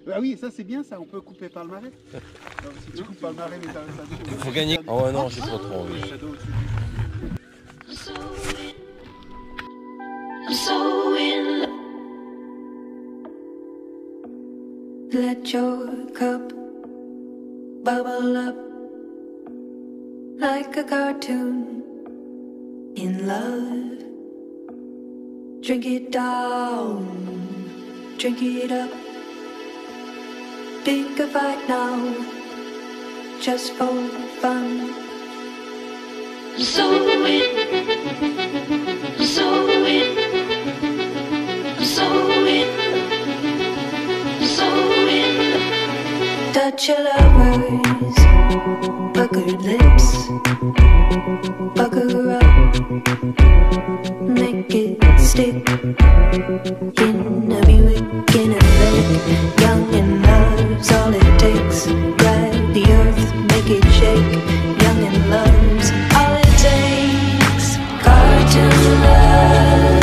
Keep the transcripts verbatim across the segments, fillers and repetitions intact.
Ah oui, ça c'est bien ça, on peut couper par le marais. Non, si tu coupes par le marais, mais ça, ça Il faut gagner. Oh ouais, non, j'ai pas trop envie. I'm so in love. Let your cup bubble up like a cartoon in love. Drink it down, drink it up. Pick a fight now, just for fun. I'm so in, I'm so in, I'm so in, I'm so in. Touch your lovers, puckered lips, pucker up, make it stick. In a Buick, in a lake, young and love's all it takes. Grab the earth, make it shake. Young and love's all it takes. Cartoon love.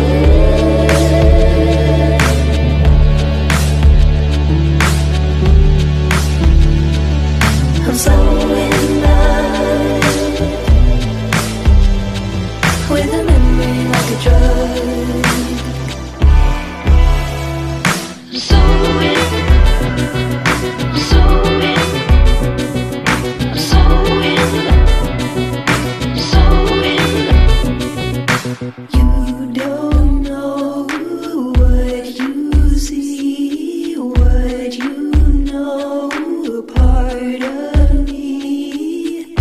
I'm so in love with a memory like a drug. I'm so in, I'm so in, I'm so in, I'm so in. You don't know what you see, what you know, a part of me.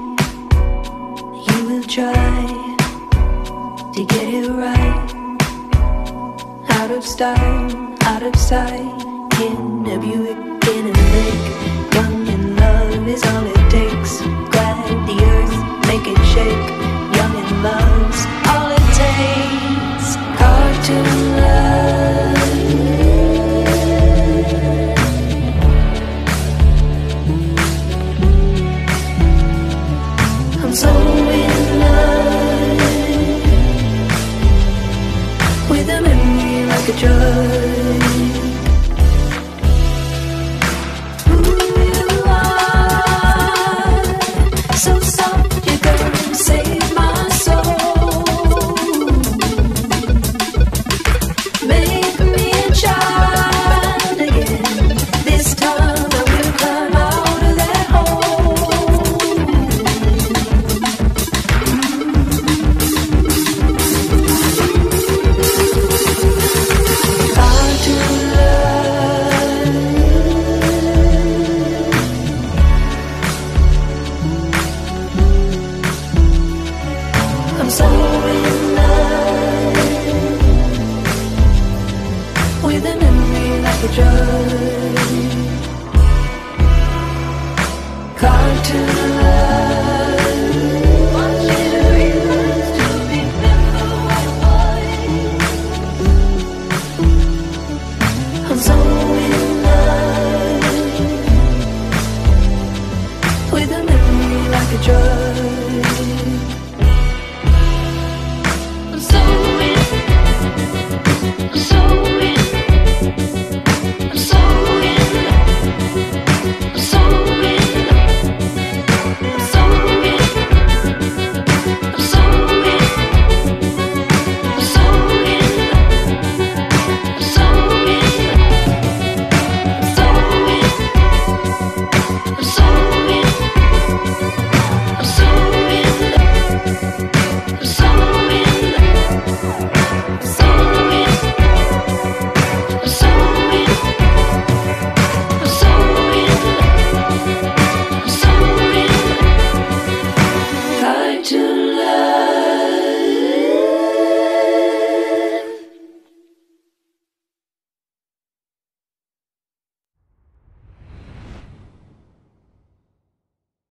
You will try to get it right, out of style, out of sight. In a Buick, in a lake, young and love is all it takes. Glad the earth, make it shake. Young and love's all it takes. Cartoon love. I'm so in love with a memory like a drug.